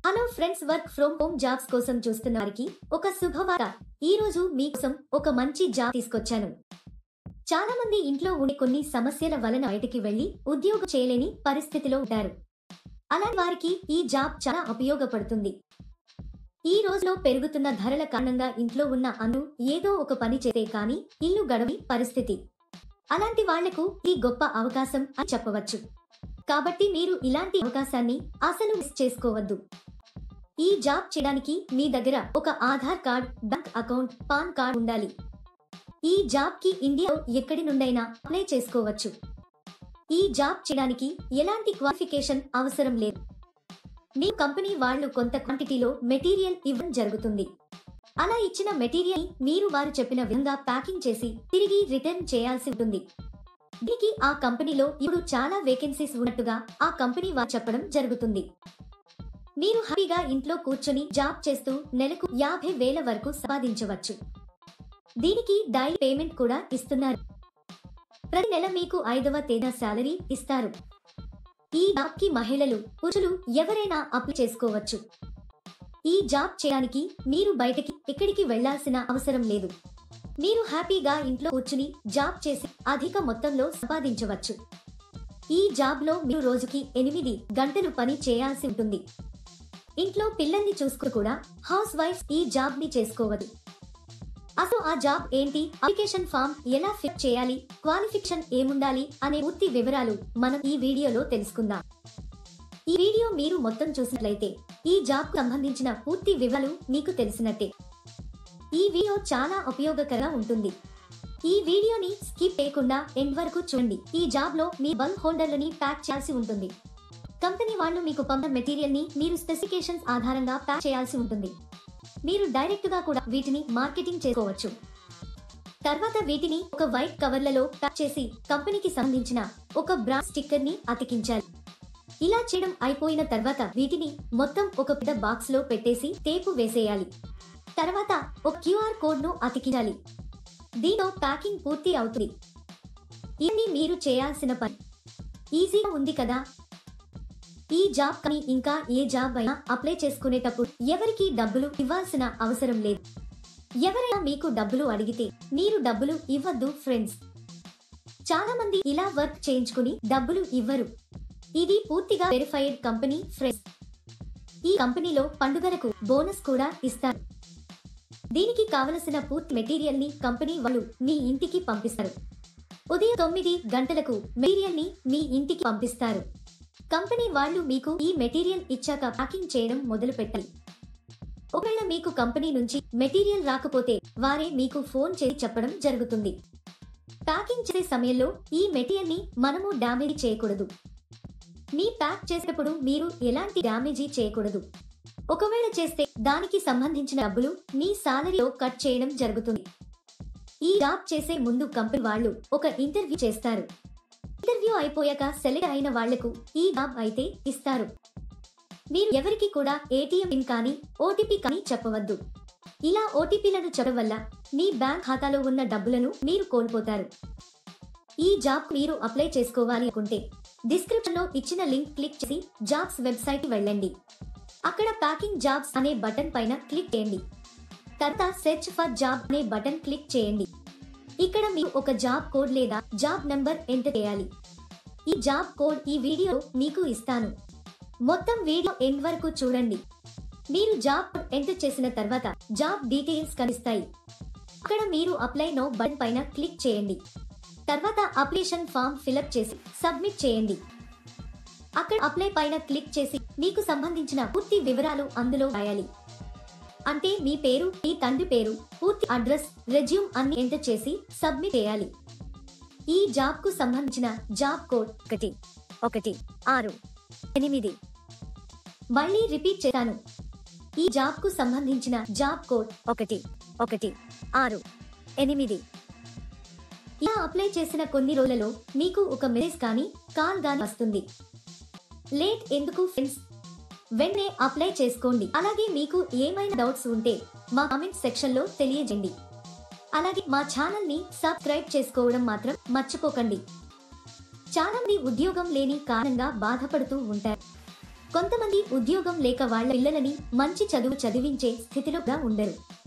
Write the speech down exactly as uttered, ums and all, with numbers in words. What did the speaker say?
Hello friends, work from home jobs కోసం చూస్తున్న వారికి ఒక శుభవార్త. ఈ రోజు మీకోసం ఒక మంచి జాబ్ తీసుకొచ్చాను. చాలా మంది ఇంట్లో ఉండే కొన్ని సమస్యల వలన బయటికి వెళ్లి ఉద్యోగం చేయలేని పరిస్థితిలో ఉంటారు. అలాంటి వారికి ఈ జాబ్ చాలా ఉపయోగపడుతుంది. ఈ రోజులో పెరుగుతున్న ధరల కారణంగా ఇంట్లో ఉన్న అందరూ ఏదో ఒక పని చేస్తే కానీ ఇల్లు గడవని పరిస్థితి. అలాంటి వాళ్లకు ఈ గొప్ప అవకాశం అని చెప్పవచ్చు. కాబట్టి మీరు ఇలాంటి అవకాశాన్ని అసలు మిస్ చేసుకోవద్దు. ఈ జాబ్ చేయడానికి మీ దగ్గర ఒక Aadhaar card, bank account, PAN card ఉండాలి. ఈ జాబ్ కి ఇండియాలో ఎక్కడి నుండైనా అప్లై చేసుకోవచ్చు. ఈ జాబ్ చేయడానికి ఎలాంటి క్వాలిఫికేషన్ అవసరం లేదు. మీ కంపెనీ వాళ్ళు కొంత క్వాంటిటీలో మెటీరియల్ ఇవ్వడం జరుగుతుంది. అలా ఇచ్చిన మెటీరియల్ మీరు వారు చెప్పిన విధంగా ప్యాకింగ్ చేసి తిరిగి రిటర్న్ చేయాల్సి ఉంటుంది. దీనికి ఆ కంపెనీలో ఇప్పుడు చాలా వేకెన్సీస్ ఉన్నట్టుగా ఆ కంపెనీ వారు చెప్పడం జరుగుతుంది. మీరు హ్యాపీగా ఇంట్లో కూర్చొని జాబ్ చేస్తూ నెలకు యాభై వేల వరకు సంపాదించవచ్చు. దీనికి డైలీ పేమెంట్ కూడా ఇస్తున్నారు. ప్రతి నెల మీకు ఐదవ తేదీన శాలరీ ఇస్తారు. ఈ జాబ్ కి మహిళలు, పురుషులు ఎవరైనా అప్లై చేసుకోవచ్చు. ఈ జాబ్ చేయడానికి మీరు బయటకి ఎక్కడికి వెళ్లాల్సిన అవసరం లేదు. మీరు హ్యాపీగా ఇంట్లో కూర్చుని జాబ్ చేసి అధిక మొత్తంలో సంపాదించవచ్చు. ఈ జాబ్ లో మీరు రోజుకి ఎనిమిది గంటలు పని చేయాల్సి ఉంటుంది. ఇంట్లో పిల్లల్ని చూసుకు కూడా హౌస్ వైఫ్ ఈ జాబ్ ని చేసుకోవద్దు. అసలు ఆ జాబ్ ఏంటి, అప్లికేషన్ ఫామ్ ఎలా ఫిల్ చేయాలి, క్వాలిఫికేషన్ ఏముండాలి అనే పూర్తి వివరాలు మనం ఈ వీడియోలో తెలుసుకుందాం. ఈ వీడియో మీరు మొత్తం చూసినట్లయితే ఈ జాబ్ కు సంబంధించిన పూర్తి వివరాలు మీకు తెలిసినట్టే. ఈ వీడియో చాలా ఉపయోగకరంగా ఉంటుంది. ఈ వీడియోని స్కిప్ చేయకుండా ఎండ్ వరకు చూడండి. ఈ జాబ్ లో మీ బల్క్ హోల్డర్లని ప్యాక్ చేయాల్సి ఉంటుంది. కంపెనీ వాళ్ళు మీకు పంపిన మెటీరియల్ ని మీరు స్పెసిఫికేషన్స్ ఆధారంగా ప్యాక్ చేయాల్సి ఉంటుంది. మీరు డైరెక్ట్ గా కూడా వీటిని మార్కెటింగ్ చేసుకోవచ్చు. తర్వాత వీటిని ఒక వైట్ కవర్లలో ప్యాక్ చేసి కంపెనీకి సంబంధించిన ఒక బ్రాండ్ స్టిక్కర్ ని అతికించాలి. ఇలా చేయడం అయిపోయిన తర్వాత వీటిని మొత్తం ఒక పెద్ద బాక్స్ లో పెట్టేసి టేపు వేసేయాలి. తర్వాత ఒక క్యూఆర్ కోడ్ ను అతికించాలి. దీంతో ప్యాకింగ్ పూర్తి అవుతుంది. ఇది మీరు చేయాల్సిన పని. ఈజీగా ఉంది కదా. ఈ జాబ్ కానీ ఇంకా ఏ జాబ్ అయినా అప్లై చేసుకునేటప్పుడు ఎవరికి డబ్బులు ఇవ్వాల్సిన అవసరం లేదు. ఎవరైనా మీకు డబ్బులు అడిగితే మీరు డబ్బులు ఇవ్వద్దు ఫ్రెండ్స్. చాలా మంది ఇలా వర్క్ చేయించుకుని డబ్బులు ఇవ్వరు. ఇది పూర్తిగా వెరిఫైడ్ కంపెనీ ఫ్రెండ్స్. ఈ కంపెనీలో పండుగలకు బోనస్ కూడా ఇస్తారు. దీనికి కావలసిన పూర్తి మెటీరియల్ ని కంపెనీ వాళ్ళు మీ ఇంటికి పంపిస్తారు. ఉదయం తొమ్మిది గంటలకు మెటీరియల్ ని మీ ఇంటికి పంపిస్తారు. కంపెనీ వాళ్ళు మీకు ఈ మెటీరియల్ ఇచ్చాక ప్యాకింగ్ చేయడం మొదలు పెట్టాలి. ఒకవేళ మీకు కంపెనీ నుంచి మెటీరియల్ రాకపోతే వారే మీకు ఫోన్ చేసి చెప్పడం జరుగుతుంది. ప్యాకింగ్ చేసే సమయంలో ఈ మెటీరియల్ ని మనము డ్యామేజ్ చేయకూడదు. మీ ప్యాక్ చేసేటప్పుడు మీరు ఎలాంటి డ్యామేజీ చేయకూడదు. ఒకవేళ చేస్తే దానికి సంబంధించిన డబ్బులు మీ సాలరీలో కట్ చేయడం జరుగుతుంది. ఈ జాబ్ చేసే ముందు కంపెనీ వాళ్ళు ఒక ఇంటర్వ్యూ చేస్తారు. ఇంటర్వ్యూ అయిపోయాక సెలెక్ట్ అయిన వాళ్లకు ఈ జాబ్ అయితే ఇస్తారు. మీరు ఎవరికి కూడా ఏటీఎం పిన్ కానీ ఓటీపీ కానీ చెప్పవద్దు. ఇలా ఓటీపీలను చెప్పడం వల్ల మీ బ్యాంక్ ఖాతాలో ఉన్న డబ్బులను మీరు కోల్పోతారు. ఈ జాబ్ మీరు అప్లై చేసుకోవాలి అనుకుంటే డిస్క్రిప్షన్ లో ఇచ్చిన లింక్ క్లిక్ చేసి జాబ్స్ వెబ్సైట్ కి వెళ్ళండి. అక్కడ ప్యాకింగ్ జాబ్స్ అనే బటన్ పైన క్లిక్ చేయండి. తర్వాత సెర్చ్ ఫర్ జాబ్ అనే బటన్ క్లిక్ చేయండి. ఇక్కడ మీరు ఒక జాబ్ కోడ్ లేదా జాబ్ నంబర్ ఎంటర్ చేయాలి. ఈ జాబ్ కోడ్ ఈ వీడియో మీకు ఇస్తాను. మొత్తం వీడియో ఎండ్ వరకు చూడండి. మీరు జాబ్ కోడ్ ఎంటర్ చేసిన తర్వాత జాబ్ డీటెయిల్స్ కనిపిస్తాయి. అక్కడ మీరు అప్లై నౌ బటన్ పైన క్లిక్ చేయండి. తర్వాత అప్లికేషన్ ఫామ్ ఫిలప్ చేసి సబ్మిట్ చేయండి. అక్కడ అప్లై పైన క్లిక్ చేసి మీకు సంబంధించిన పూర్తి వివరాలు అందులో రాయాలి. అంటే మీ పేరు, మీ తండ్రి పేరు, పూర్తి అడ్రస్, రెజ్యూమ్ అన్ని ఎంటర్ చేసి సబ్మిట్ చేయాలి. ఈ జాబ్ కు సంబంధించిన జాబ్ కోడ్ ఒకటి ఒకటి ఆరు ఎనిమిది. మళ్ళీ రిపీట్ చేస్తాను. ఈ జాబ్ కు సంబంధించిన జాబ్ కోడ్ ఒకటి ఒకటి ఆరు ఎనిమిది. ఇలా అప్లై చేసిన కొన్ని రోజులలో మీకు ఒక మెసేజ్ కానీ కాల్ గాని వస్తుంది. లేట్ ఎందుకు ఫ్రెండ్స్, వెంటనే అప్లై చేసుకోండి. అలాగే మీకు ఏమైనా డౌట్స్ ఉంటే మా కామెంట్ సెక్షన్ లో తెలియజేయండి. అలాగే మా ఛానల్ ని సబ్స్క్రైబ్ చేసుకోవడం మాత్రం మర్చిపోకండి. చాలా మంది ఉద్యోగం లేని కారణంగా బాధపడుతూ ఉంటారు. కొంతమంది ఉద్యోగం లేక వాళ్ళ పిల్లలని మంచి చదువు చదివించే స్థితిలో కూడా ఉండరు.